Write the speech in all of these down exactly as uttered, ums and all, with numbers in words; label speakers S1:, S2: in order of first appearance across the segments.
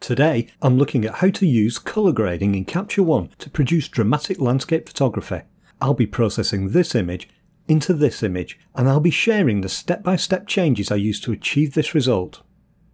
S1: Today I'm looking at how to use colour grading in Capture One to produce dramatic landscape photography. I'll be processing this image into this image, and I'll be sharing the step-by-step changes I used to achieve this result.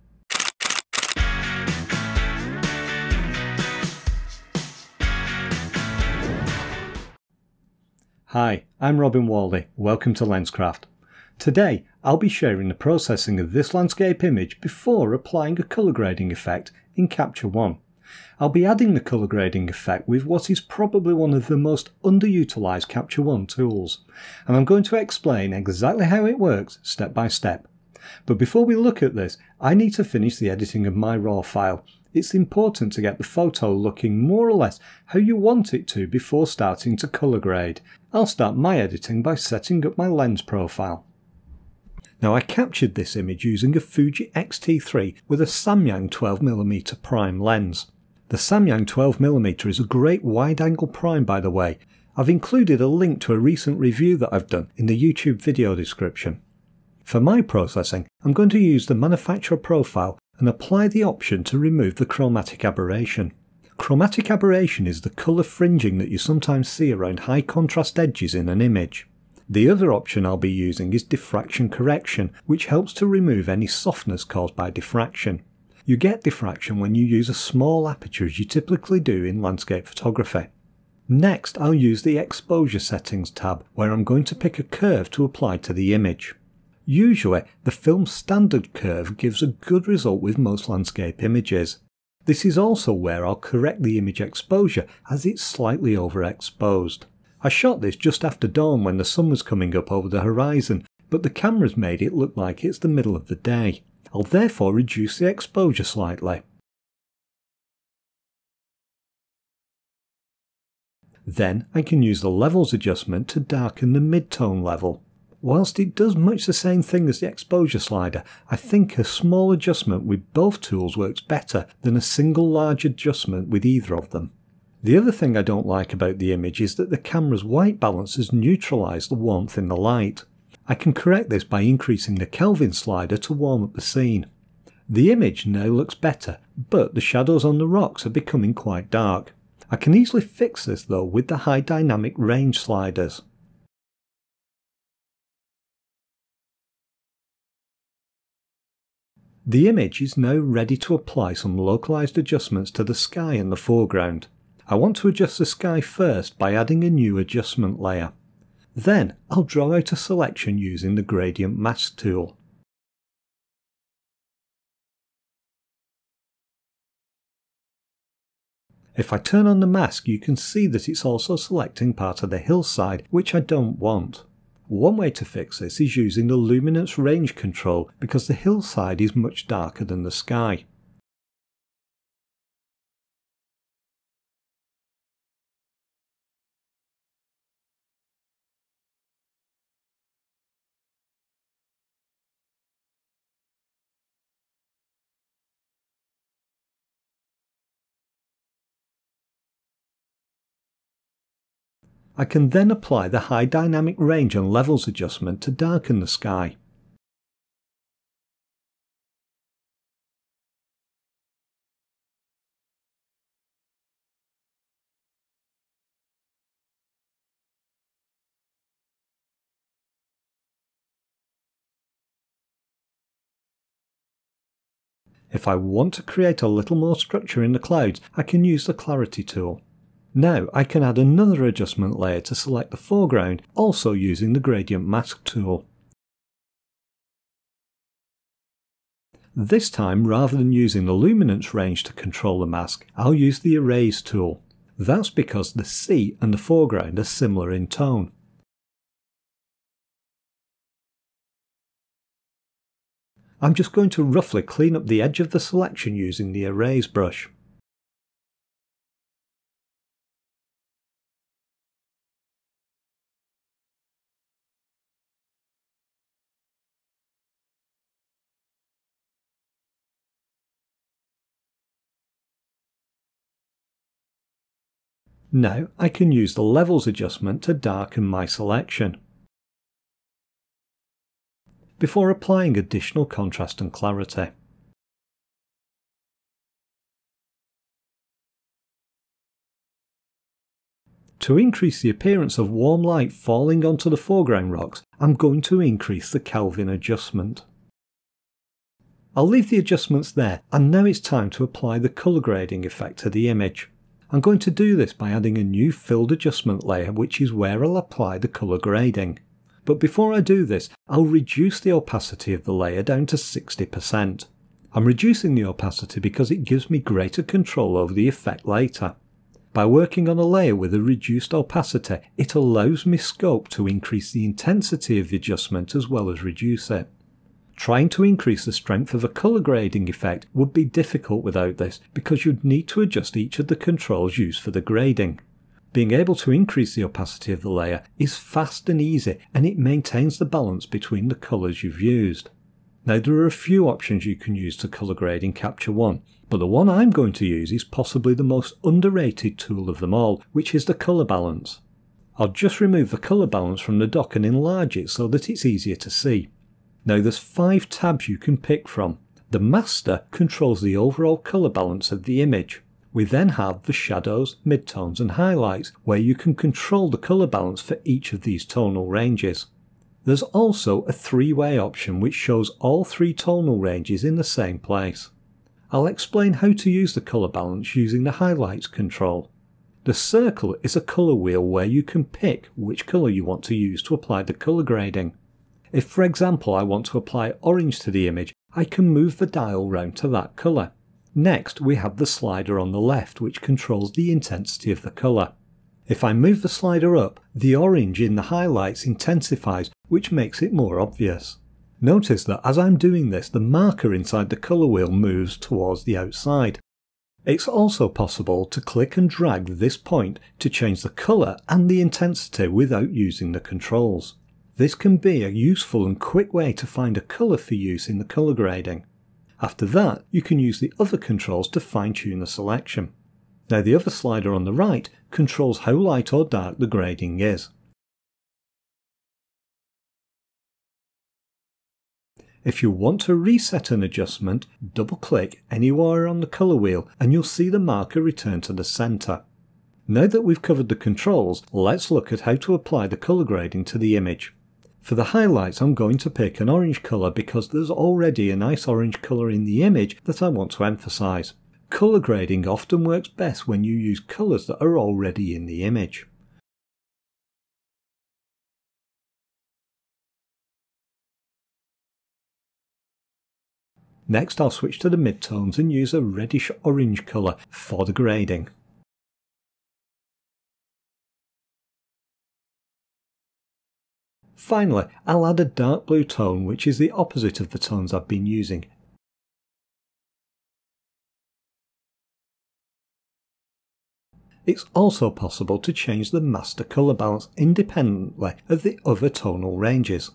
S1: Hi, I'm Robin Whalley. Welcome to Lenscraft. Today I'll be sharing the processing of this landscape image before applying a colour grading effect in Capture One. I'll be adding the colour grading effect with what is probably one of the most underutilised Capture One tools, and I'm going to explain exactly how it works step by step. But before we look at this, I need to finish the editing of my raw file. It's important to get the photo looking more or less how you want it to before starting to colour grade. I'll start my editing by setting up my lens profile. Now, I captured this image using a Fuji X T three with a SAMYANG twelve millimeter prime lens. The SAMYANG twelve millimeter is a great wide-angle prime, by the way. I've included a link to a recent review that I've done in the YouTube video description. For my processing, I'm going to use the manufacturer profile and apply the option to remove the chromatic aberration. Chromatic aberration is the colour fringing that you sometimes see around high contrast edges in an image. The other option I'll be using is diffraction correction, which helps to remove any softness caused by diffraction. You get diffraction when you use a small aperture, as you typically do in landscape photography. Next, I'll use the exposure settings tab, where I'm going to pick a curve to apply to the image. Usually, the film standard curve gives a good result with most landscape images. This is also where I'll correct the image exposure, as it's slightly overexposed. I shot this just after dawn when the sun was coming up over the horizon, but the camera's made it look like it's the middle of the day. I'll therefore reduce the exposure slightly. Then I can use the levels adjustment to darken the mid-tone level. Whilst it does much the same thing as the exposure slider, I think a small adjustment with both tools works better than a single large adjustment with either of them. The other thing I don't like about the image is that the camera's white balance has neutralised the warmth in the light. I can correct this by increasing the Kelvin slider to warm up the scene. The image now looks better, but the shadows on the rocks are becoming quite dark. I can easily fix this though with the high dynamic range sliders. The image is now ready to apply some localized adjustments to the sky and the foreground. I want to adjust the sky first by adding a new adjustment layer. Then I'll draw out a selection using the gradient mask tool. If I turn on the mask, you can see that it's also selecting part of the hillside, which I don't want. One way to fix this is using the luminance range control, because the hillside is much darker than the sky. I can then apply the high dynamic range and levels adjustment to darken the sky. If I want to create a little more structure in the clouds, I can use the clarity tool. Now I can add another adjustment layer to select the foreground, also using the gradient mask tool. This time, rather than using the luminance range to control the mask, I'll use the erase tool. That's because the sea and the foreground are similar in tone. I'm just going to roughly clean up the edge of the selection using the erase brush. Now I can use the levels adjustment to darken my selection, before applying additional contrast and clarity. To increase the appearance of warm light falling onto the foreground rocks, I'm going to increase the Kelvin adjustment. I'll leave the adjustments there, and now it's time to apply the colour grading effect to the image. I'm going to do this by adding a new filled adjustment layer, which is where I'll apply the colour grading. But before I do this, I'll reduce the opacity of the layer down to sixty percent. I'm reducing the opacity because it gives me greater control over the effect later. By working on a layer with a reduced opacity, it allows me scope to increase the intensity of the adjustment as well as reduce it. Trying to increase the strength of a colour grading effect would be difficult without this, because you'd need to adjust each of the controls used for the grading. Being able to increase the opacity of the layer is fast and easy, and it maintains the balance between the colours you've used. Now, there are a few options you can use to colour grade in Capture One, but the one I'm going to use is possibly the most underrated tool of them all, which is the colour balance. I'll just remove the colour balance from the dock and enlarge it so that it's easier to see. Now, there's five tabs you can pick from. The master controls the overall colour balance of the image. We then have the shadows, midtones and highlights, where you can control the colour balance for each of these tonal ranges. There's also a three-way option which shows all three tonal ranges in the same place. I'll explain how to use the colour balance using the highlights control. The circle is a colour wheel where you can pick which colour you want to use to apply the colour grading. If, for example, I want to apply orange to the image, I can move the dial round to that colour. Next, we have the slider on the left, which controls the intensity of the colour. If I move the slider up, the orange in the highlights intensifies, which makes it more obvious. Notice that as I'm doing this, the marker inside the colour wheel moves towards the outside. It's also possible to click and drag this point to change the colour and the intensity without using the controls. This can be a useful and quick way to find a colour for use in the colour grading. After that, you can use the other controls to fine-tune the selection. Now, the other slider on the right controls how light or dark the grading is. If you want to reset an adjustment, double-click anywhere on the colour wheel and you'll see the marker return to the centre. Now that we've covered the controls, let's look at how to apply the colour grading to the image. For the highlights, I'm going to pick an orange colour because there's already a nice orange colour in the image that I want to emphasise. Colour grading often works best when you use colours that are already in the image. Next, I'll switch to the midtones and use a reddish orange colour for the grading. Finally, I'll add a dark blue tone, which is the opposite of the tones I've been using. It's also possible to change the master colour balance independently of the other tonal ranges.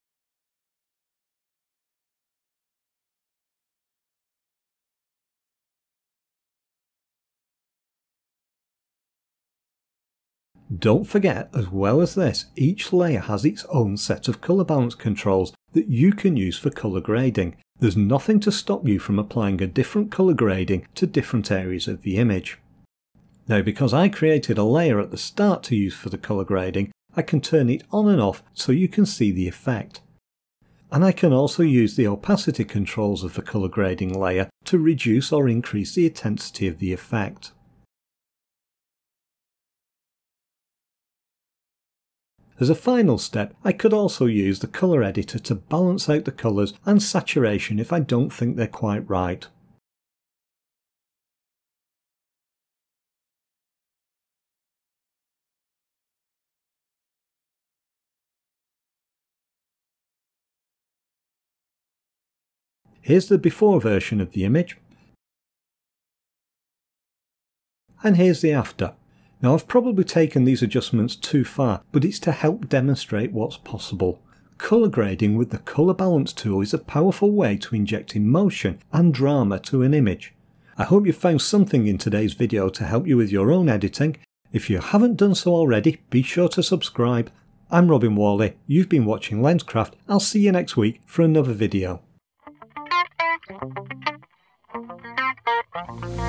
S1: Don't forget, as well as this, each layer has its own set of colour balance controls that you can use for colour grading. There's nothing to stop you from applying a different colour grading to different areas of the image. Now, because I created a layer at the start to use for the colour grading, I can turn it on and off so you can see the effect. And I can also use the opacity controls of the colour grading layer to reduce or increase the intensity of the effect. As a final step, I could also use the colour editor to balance out the colours and saturation if I don't think they're quite right. Here's the before version of the image, and here's the after. Now, I've probably taken these adjustments too far, but it's to help demonstrate what's possible. Colour grading with the colour balance tool is a powerful way to inject emotion and drama to an image. I hope you found something in today's video to help you with your own editing. If you haven't done so already, be sure to subscribe. I'm Robin Whalley, you've been watching Lenscraft. I'll see you next week for another video.